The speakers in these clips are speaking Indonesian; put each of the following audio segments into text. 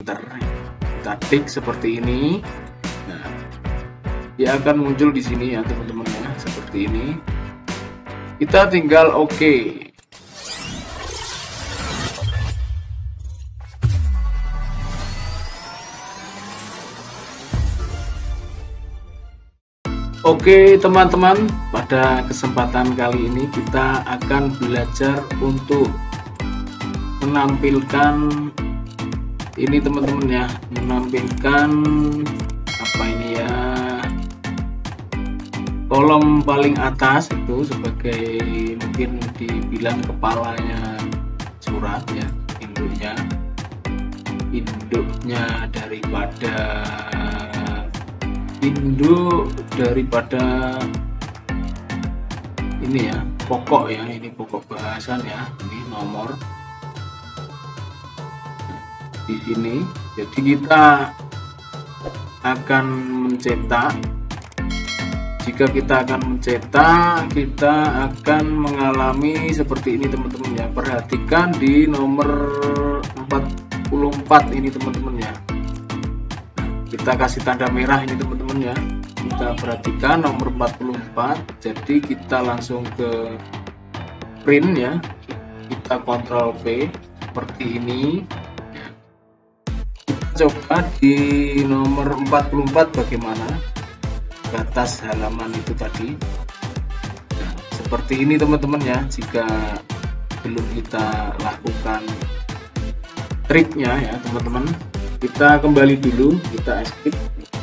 printer. Kita klik seperti ini. Nah, dia akan muncul di sini ya teman-teman ya, seperti ini. Kita tinggal oke. Oke teman-teman, pada kesempatan kali ini kita akan belajar untuk menampilkan ini teman-teman ya, menampilkan apa ini ya, kolom paling atas itu sebagai mungkin dibilang kepalanya surat ya, induknya daripada ini ya, pokok ya, ini pokok bahasan ya, ini nomor di sini. Jadi kita akan mencetak, jika kita akan mencetak, kita akan mengalami seperti ini teman-teman ya. Perhatikan di nomor 44 ini teman-teman ya, kita kasih tanda merah ini teman-teman ya. Kita perhatikan nomor 44. Jadi kita langsung ke print ya, kita Ctrl P seperti ini. Kita coba di nomor 44 bagaimana ke atas halaman itu tadi. Nah, seperti ini teman-teman ya. Jika belum kita lakukan triknya ya teman-teman, kita kembali dulu, kita escape.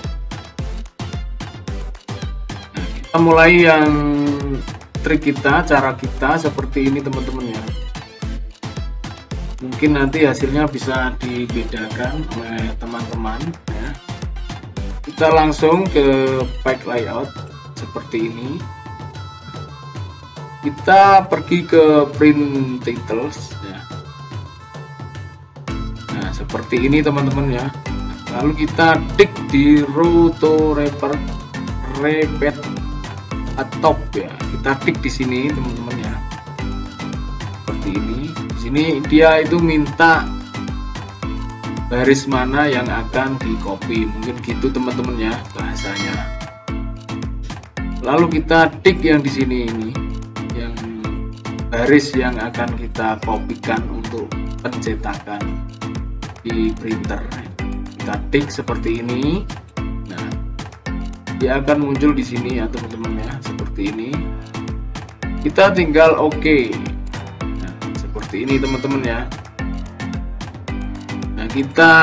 Nah, kita mulai yang trik kita, cara kita seperti ini teman-teman ya. Mungkin nanti hasilnya bisa dibedakan oleh teman-teman ya. Kita langsung ke pack layout seperti ini. Kita pergi ke print titles ya. Nah, seperti ini teman-teman ya. Lalu kita klik di row to repeat atop ya. Kita klik di sini teman-teman ya. Seperti ini. Di sini dia itu minta baris mana yang akan di copy, mungkin gitu teman-teman ya bahasanya. Lalu kita klik yang di sini ini, yang baris yang akan kita kopikan untuk pencetakan di printer. Kita klik seperti ini. Nah, dia akan muncul di sini ya teman-teman ya, seperti ini. Kita tinggal oke. Nah, seperti ini teman-teman ya. Nah, kita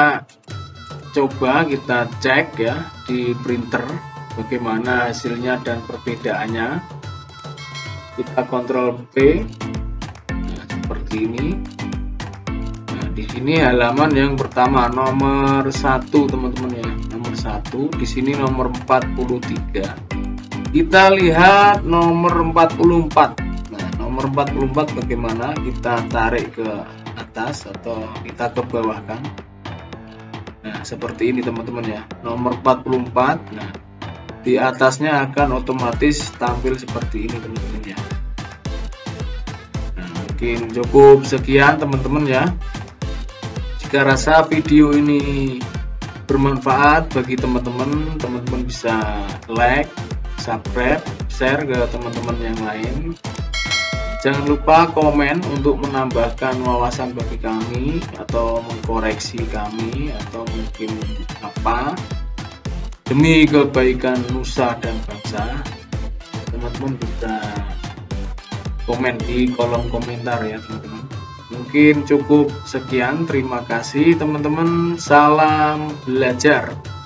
coba kita cek ya di printer bagaimana hasilnya dan perbedaannya. Kita Ctrl P. Nah, seperti ini. Di sini halaman yang pertama nomor 1 teman-teman ya, nomor 1. Di sini nomor 43. Kita lihat nomor 44. Nah, nomor 44 bagaimana? Kita tarik ke atas atau kita ke bawah kan. Nah, seperti ini teman-teman ya, nomor 44. Nah, di atasnya akan otomatis tampil seperti ini teman-teman ya. Nah, mungkin cukup sekian teman-teman ya. Jika rasa video ini bermanfaat bagi teman-teman, teman-teman bisa like, subscribe, share ke teman-teman yang lain. Jangan lupa komen untuk menambahkan wawasan bagi kami atau mengkoreksi kami atau mungkin apa demi kebaikan nusa dan bangsa. Teman-teman bisa komen di kolom komentar ya teman-teman. Mungkin cukup sekian, terima kasih teman-teman, salam belajar.